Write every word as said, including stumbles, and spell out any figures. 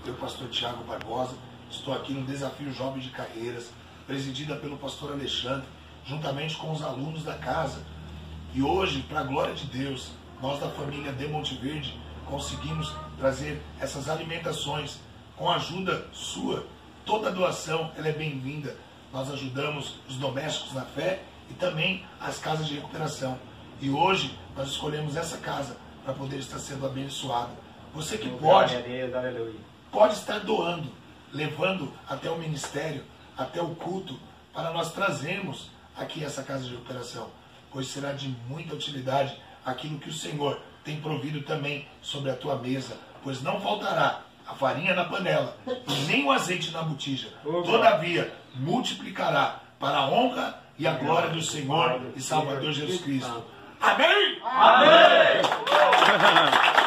eu, pastor Tiago Barbosa, estou aqui no Desafio Jovem de Carreiras, presidida pelo pastor Alexandre, juntamente com os alunos da casa. E hoje, para a glória de Deus, nós da família de Monte Verde conseguimos trazer essas alimentações com a ajuda sua. Toda doação ela é bem-vinda. Nós ajudamos os domésticos na fé e também as casas de recuperação. E hoje nós escolhemos essa casa para poder estar sendo abençoada. Você que pode, pode estar doando, levando até o ministério, até o culto, para nós trazermos aqui essa casa de recuperação, pois será de muita utilidade aquilo que o Senhor tem provido também sobre a tua mesa, pois não faltará a farinha na panela e nem o azeite na botija. Todavia, multiplicará para a honra e a glória do Senhor e Salvador Jesus Cristo. Amém? Amém!